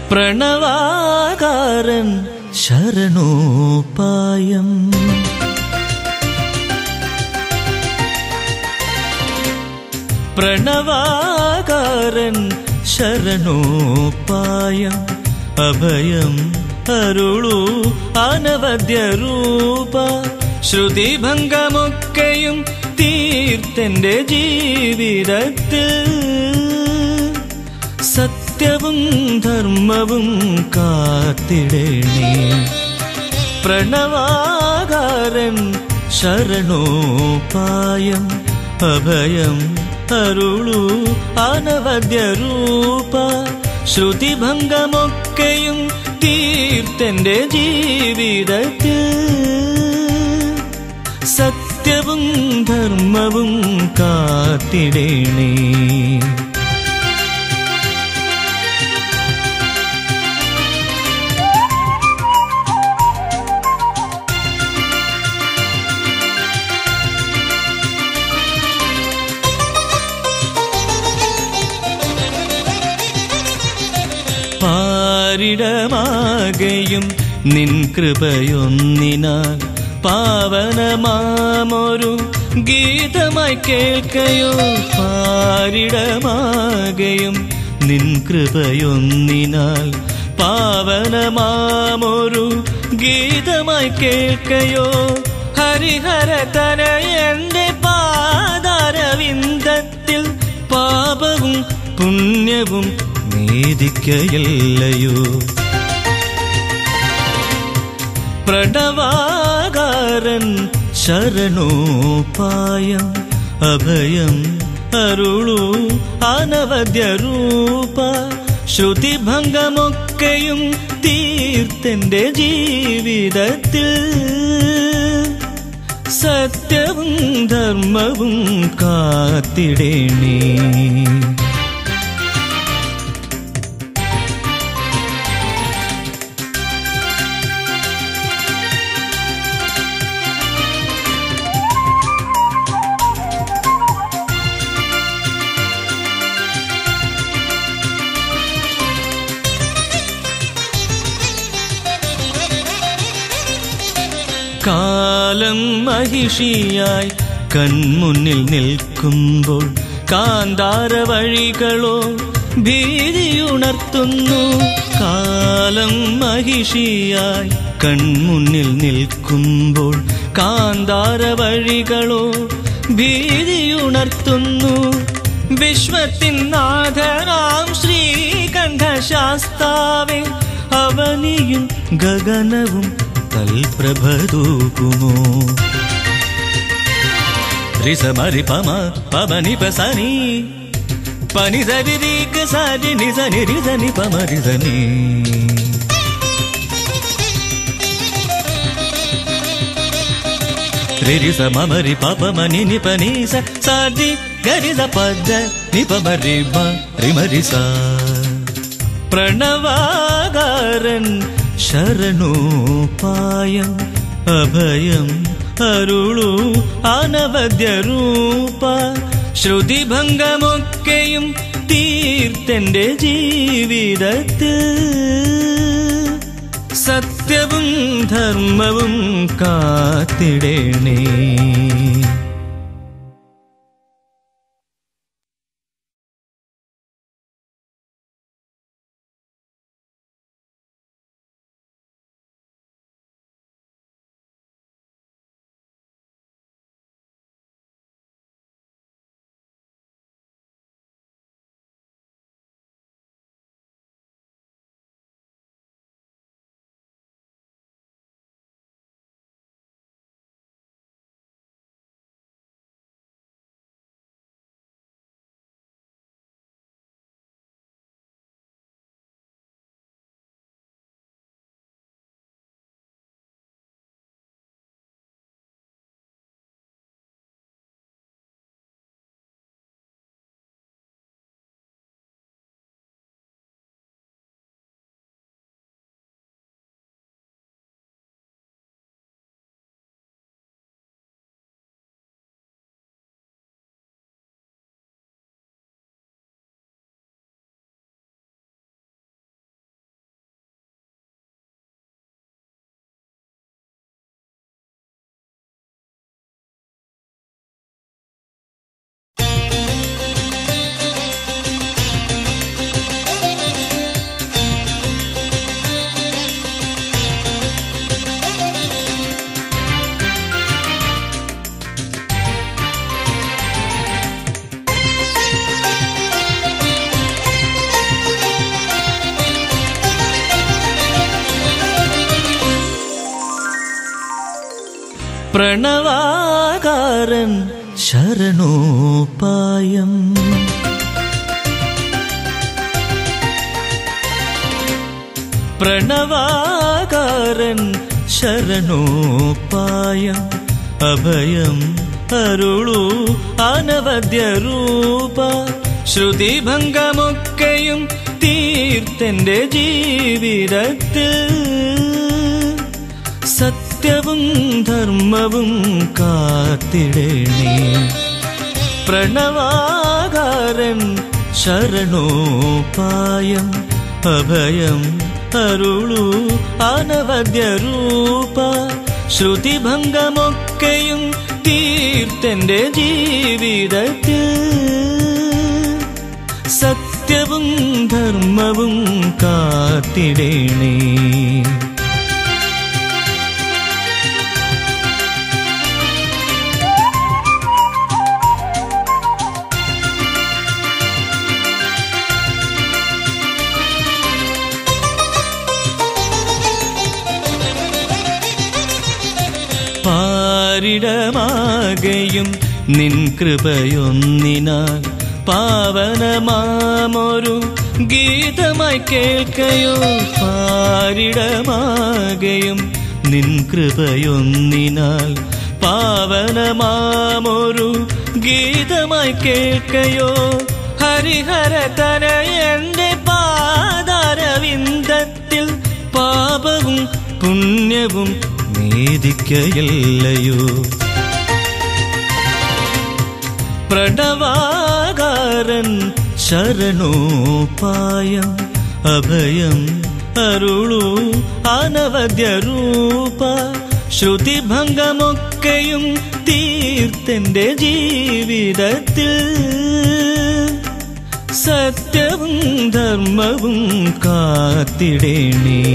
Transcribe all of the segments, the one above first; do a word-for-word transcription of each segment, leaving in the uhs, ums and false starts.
പ്രണവാകാരൻ ശരണോപായം. പ്രണവാകാരൻ ശരണോപായം. അഭയം അരുളൂ അനവദ്യരൂപ. ശ്രുതിഭംഗമൊക്കെയും തീർത്തെന്റെ ജീവിതത്തിൽ. സത്യവും ധർമ്മവും കാത്തിടണേ. പ്രണവാകാരൻ ശരണോപായം. അഭയം അരുളൂ അനവദ്യരൂപ. ശ്രുതിഭംഗമൊക്കെയും തീർത്തെന്റെ ജീവിതത്തിൽ. സത്യവും ധർമ്മവും കാത്തിടണേ. പാരിടമാകയും നിൻ കൃപയൊന്നിനാൽ പാവനമാമൊരു ഗീതമായി കേൾക്കയോ. പാരിടമാകയും നിൻ കൃപയൊന്നിനാൽ പാവനമാമൊരു ഗീതമായി കേൾക്കയോ. ഹരിഹര തനയന്റെ പാദാരവിന്ദത്തിൽ പാപവും പുണ്യവും നേദിക്കയല്ലയോ. പ്രണവാകാരൻ ശരണോപായം. അഭയം അരുളൂ അനവദ്യരൂപ. ശ്രുതിഭംഗമൊക്കെയും തീർത്തെന്റെ ജീവിതത്തിൽ. സത്യവും ധർമ്മവും കാത്തിടണേ. കാലം മഹിഷിയായി കൺമുന്നിൽ നിൽക്കുമ്പോൾ കാന്താര വഴികളോ ഭീതിയുണർത്തുന്നു. കാലം മഹിഷിയായി കൺമുന്നിൽ നിൽക്കുമ്പോൾ കാന്താര വഴികളോ ഭീതിയുണർത്തുന്നു. വിശ്വത്തിൻ നാഥനാം ശ്രീകണ്ഠശാസ്താവേ, അവനിയും ഗഗനവും തൽപ്രഭതൂകുമോ. രിസമരി പമ പമനി പസനി പനി സരി രീക സരി നിസനി റിസനി പമരി സനി. രിരിസ മമരി പപമനി നിപനി സ സരി ഗരിസ പദ നിപമരി മ റിമരിസ. പ്രണവാകാരൻ ശരണോപായം. അഭയം അരുളൂ അനവദ്യരൂപ. ശ്രുതിഭംഗമൊക്കെയും തീർത്തെന്റെ ജീവിതത്തിൽ. സത്യവും ധർമ്മവും കാത്തിടണേ. പ്രണവാകാരൻ ശരണോപായം. പ്രണവാകാരൻ ശരണോപായം. അഭയം അരുളൂ അനവദ്യരൂപ. ശ്രുതിഭംഗമൊക്കെയും തീർത്തെന്റെ ജീവിതത്തിൽ. സത്യവും ധർമ്മവും കാത്തിടണേ. പ്രണവാകാരൻ ശരണോപായം. അഭയം അരുളൂ അനവദ്യരൂപ. ശ്രുതിഭംഗമൊക്കെയും തീർത്തെന്റെ ജീവിതത്തിൽ. സത്യവും ധർമ്മവും കാത്തിടണേ. പാരിടമാകയും നിൻ കൃപയൊന്നിനാൽ പാവനമാമൊരു ഗീതമായി കേൾക്കയോ. പാരിടമാകയും നിൻ കൃപയൊന്നിനാൽ പാവനമാമൊരു ഗീതമായി കേൾക്കയോ. ഹരിഹര തനയന്റെ പാദാരവിന്ദത്തിൽ പാപവും പുണ്യവും നേദിക്കയല്ലയോ. പ്രണവാകാരൻ ശരണോപായം. അഭയം അരുളൂ അനവദ്യരൂപ. ശ്രുതിഭംഗമൊക്കെയും തീർത്തെന്റെ ജീവിതത്തിൽ. സത്യവും ധർമ്മവും കാത്തിടണേ.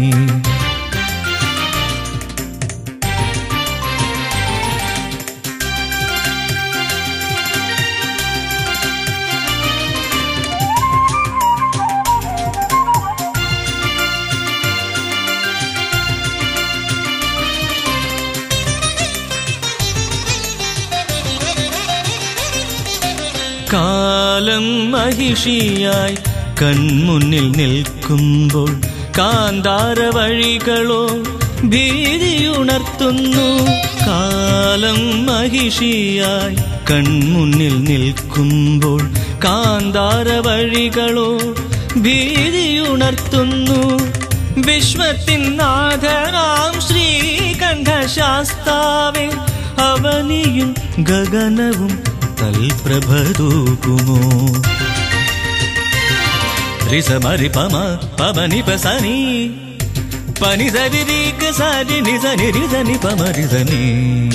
കാലം മഹിഷിയായി കൺമുന്നിൽ നിൽക്കുമ്പോൾ കാന്താര വഴികളോ ഭീതിയുണർത്തുന്നു. കാലം മഹിഷിയായി കൺമുന്നിൽ നിൽക്കുമ്പോൾ കാന്താര വഴികളോ ഭീതിയുണർത്തുന്നു. വിശ്വത്തിൻ നാഥനാം ശ്രീകണ്ഠശാസ്താവേ, അവനിയും ഗഗനവും തൽപ്രഭതൂകുമോ. രിസമരി പമ പമനി പസനി പനി സരി രീക സാരി നിസനി റിസനി പമരി സനി.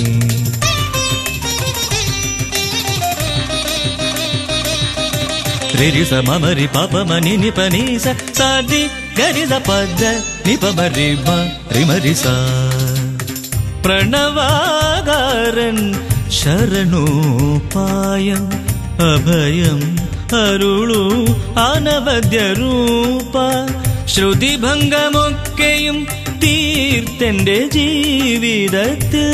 രിരിസ മമരി പപമനി നിപനി സ സാരി ഗരിസ പദ നിപമരി മ റിമരിസ. പ്രണവാകാരൻ ശരണോപായം. അഭയം അരുളൂ അനവദ്യരൂപ. ശ്രുതിഭംഗമൊക്കെയും തീർത്തെന്റെ ജീവിതത്തിൽ.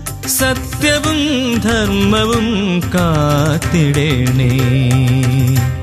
സത്യവും ധർമ്മവും കാത്തിടണേ.